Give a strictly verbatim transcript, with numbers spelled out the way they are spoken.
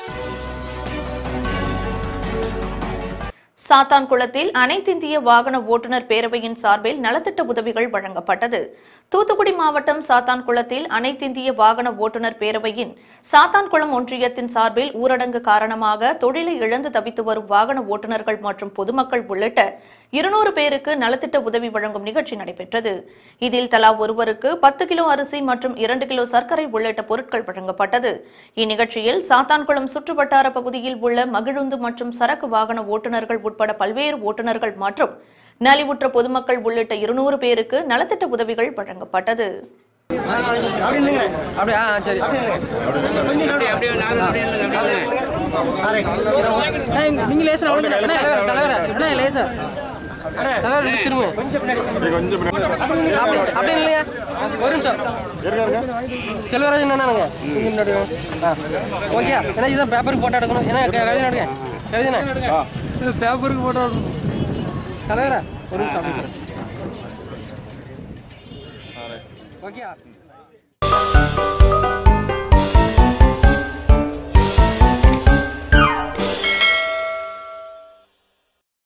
சாத்தான்குளத்தில் அனைத்திந்திய வாகன ஓட்டுநர் பேரவையின் சார்பில் நலத்திட்ட உதவிகள் வழங்கப்பட்டது. தூத்துக்குடி மாவட்டம் சாத்தான்குளத்தில் அனைத்திந்திய வாகன ஓட்டுநர் பேரவையின் சாத்தான்குளம் ஒன்றியத்தின் சார்பில் ஊரடங்கு காரணமாக தொழிலை இழந்து தவித்து வரும் வாகன ஓட்டுநர்கள் மற்றும் பொதுமக்கள் உள்ளிட்ட இருநூறு பேருக்கு நலத்திட்ட உதவி வழங்கும் நிகழ்ச்சி நடைபெற்றது. இதில் தலா ஒருவருக்கு பத்து கிலோ அரிசி மற்றும் இரண்டு கிலோ சர்க்கரை உள்ளிட்ட பொருட்கள் வழங்கப்பட்டது. இந்நிகழ்ச்சியில் சாத்தான்குளம் சுற்றுவட்டார பகுதியில் உள்ள மகிழுந்து மற்றும் சரக்கு வாகன ஓட்டுநர்கள் உட்பட பல்வேறு ஓட்டுநர்கள் மற்றும் நலிவுற்ற பொதுமக்கள் உள்ளிட்ட இருநூறு பேருக்கு நலத்திட்ட உதவிகள் வழங்கப்பட்டது. பேப்பருக்கு போட்டோ எடுக்கணும். பேப்பருக்கு போட்டோ தலைவரா ஒரு நிமிஷம். ஓகே.